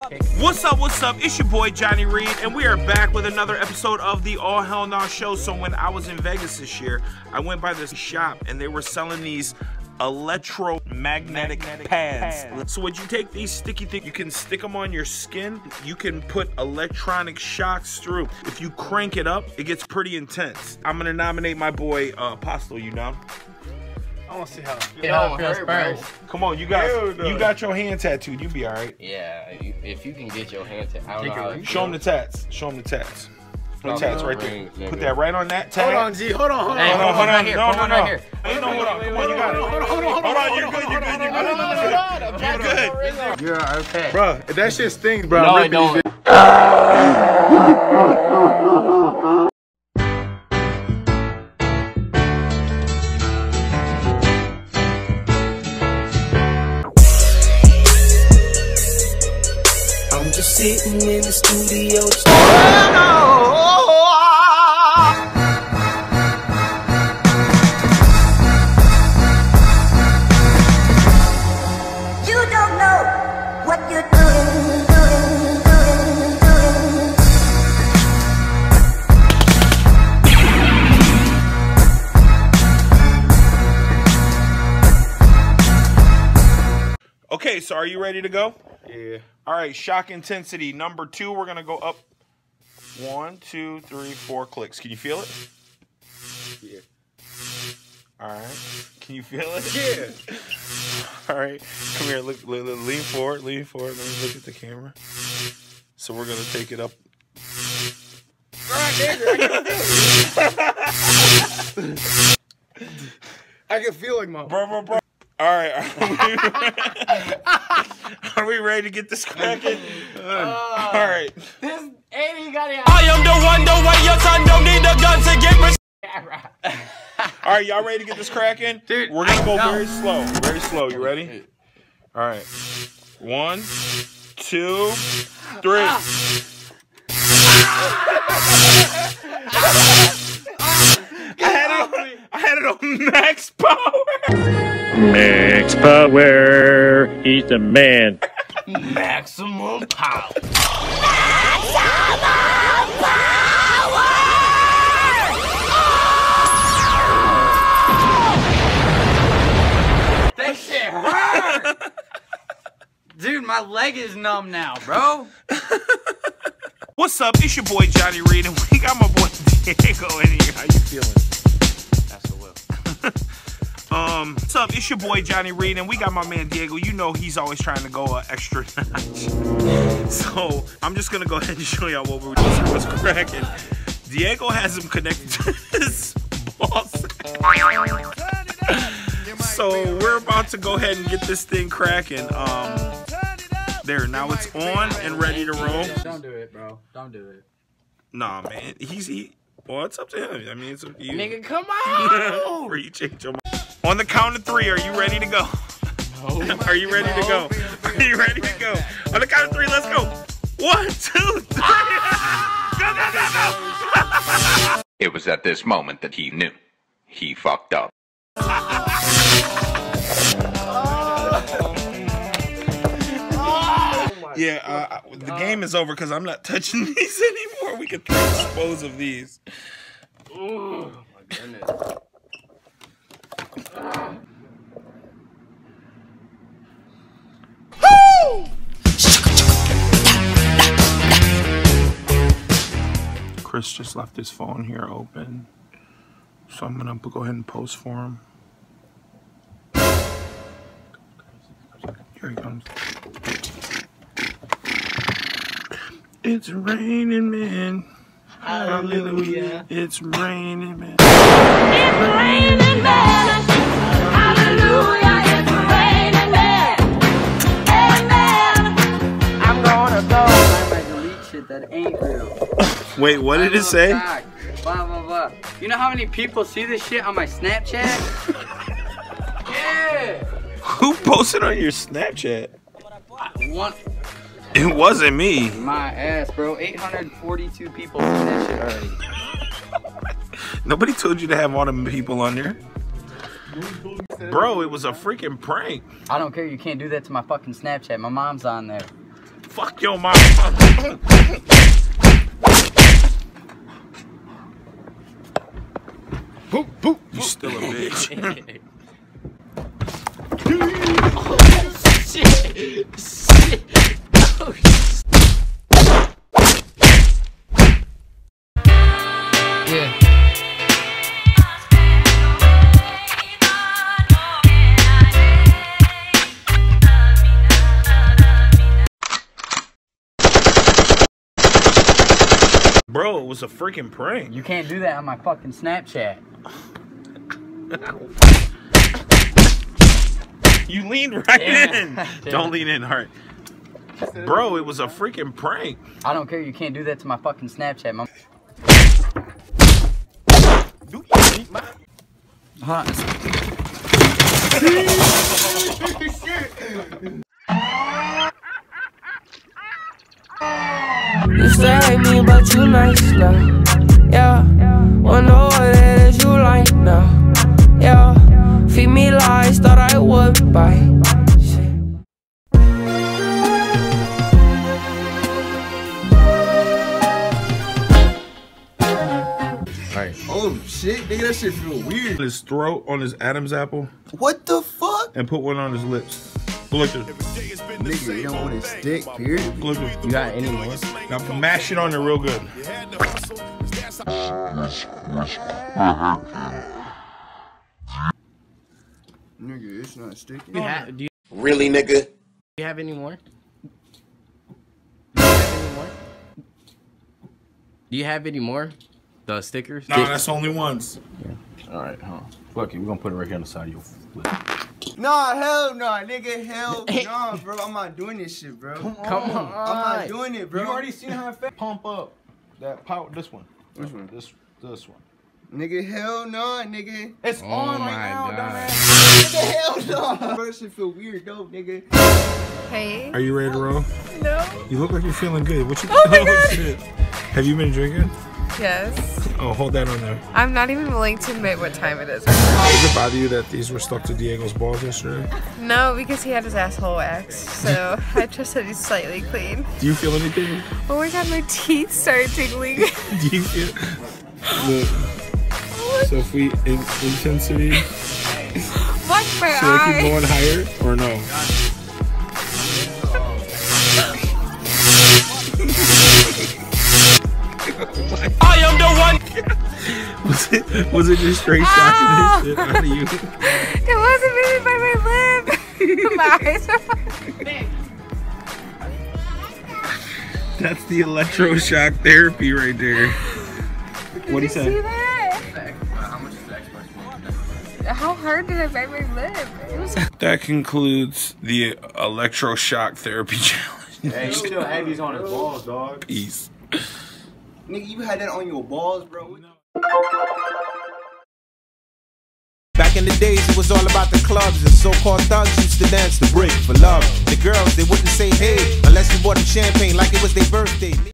What's up, it's your boy Johnny Reed, and we are back with another episode of the All Hell Nah Show. So when I was in Vegas this year, I went by this shop and they were selling these electromagnetic pads. So when you take these sticky things, you can stick them on your skin. You can put electronic shocks through. If you crank it up, it gets pretty intense. I'm gonna nominate my boy Apostle. You down? I want to see how it feels first. Come on, you got your hand tattooed. You be all right. Yeah, if you can get your hand tattooed. I don't know how Show him the tats. Show him the tats. The tats right there. Put that right on that tag. Hold on, G. Hold on. Hey, hold on right here. No. Right here. Hold on. Come on, you got it. Hold on. You're good. You're okay. Bro, that shit stings, bro. No, it don't. I'm just sitting in the studio. You don't know what you're doing. Okay, so are you ready to go? Yeah. All right, shock intensity number 2. We're gonna go up 1, 2, 3, 4 clicks. Can you feel it? Yeah. All right. Can you feel it? Yeah. All right. Come here. Look. Lean forward. Lean forward. Let me look at the camera. So we're gonna take it up. I can feel it, man. Bro. All right. Are we ready to get this cracking? All right. This 80 got it. I am the one, the way your son don't need a gun to get me. All right, y'all ready to get this cracking? Dude, we're gonna go very slow. Very slow. You ready? All right. 1, 2, 3. I had it on max power. Max power. He's the man. Maximum power. That shit hurt. Dude, my leg is numb now, bro. What's up? It's your boy Johnny Reed, and we got my boy Diego in here. How you feeling? That's a will. What's up? It's your boy Johnny Reed, and we got my man Diego. You know he's always trying to go extra notch. So I'm just gonna go ahead and show y'all what we're doing. What's cracking? Diego has him connected to his boss. So we're about to go ahead and get this thing cracking. There, now it's on and ready to roll. Don't do it, bro. Don't do it. Nah, man. Well, it's up to him. I mean, it's up to you. Nigga, come on! Or you change your mind. On the count of 3, are you ready to go? No. Are you ready to go? Are you ready to go? On the count of 3, let's go. 1, 2, 3. Go. It was at this moment that he knew. He fucked up. Yeah, the game is over because I'm not touching these anymore. We can dispose of these. Oh my goodness. Chris just left his phone here open, so I'm gonna go ahead and post for him. Here he comes. It's raining, man. Hallelujah. It's raining, man. It's raining men. Hallelujah. It's raining men. Amen. I'm gonna go. I might delete shit that ain't real. Wait, what did it say? Blah, blah, blah. You know how many people see this shit on my Snapchat? Yeah. Who posted on your Snapchat? One. It wasn't me. My ass, bro. 842 people see that shit already. Nobody told you to have all them people on there. Bro, it was a freaking prank. I don't care. You can't do that to my fucking Snapchat. My mom's on there. Fuck your mom. Poop, poop. You still a bitch. Yeah. Bro, it was a freaking prank. You can't do that on my fucking Snapchat. You leaned right in. Yeah. Don't lean in hard. Bro, it was a freaking prank. I don't care. You can't do that to my fucking Snapchat, mom. You say hate me, but you nice now. Yeah, wonder what it is you like now. Yeah, feed me lies, thought I would buy. Oh shit, nigga, that shit feel weird. His throat on his Adam's apple What the fuck? and put one on his lips. Look at it. Nigga, you don't want his dick, period. Look at it. You got any more? Now mash it on there real good. Nigga, it's not sticky. Do Really, nigga? you have any more? Do you have any more? The stickers? No, that's only ones. Alright, huh? Fuck it, we're gonna put it right here on the side of your lip. Nah, hell no, nigga, hell no, bro. I'm not doing this shit, bro. Come I'm on. not doing it, bro. You already seen how it pump up that power. This one. Which one? This one. Nigga, hell no, nigga. It's on right now, dumbass. Nigga, hell no. Bro, that shit feel weird, though, nigga. Hey. Are you ready to roll? No. You look like you're feeling good. What you Oh my God. Shit. Have you been drinking? Yes. Oh, hold that on there. I'm not even willing to admit what time it is. Does it bother you that these were stuck to Diego's balls yesterday? No, because he had his asshole waxed, so I trust that he's slightly clean. Do you feel anything? Oh my God, my teeth started tingling. Do you feel? Look. So if we intensity, Watch my should I eye. keep going higher or no? I am the one. Was it just straight shocking this shit out of you? It wasn't moving by my lip. My eyes are big. That's the electroshock therapy right there. What do you See say? that? How much is the Xbox? How hard did I bite my lip? It was. That concludes the electroshock therapy challenge. Hey, he still had these on his balls, dog. Peace. Nigga, you had that on your balls, bro. Back in the days, it was all about the clubs, and so-called thugs used to dance the break for love. The girls, they wouldn't say hey unless you bought them champagne like it was their birthday.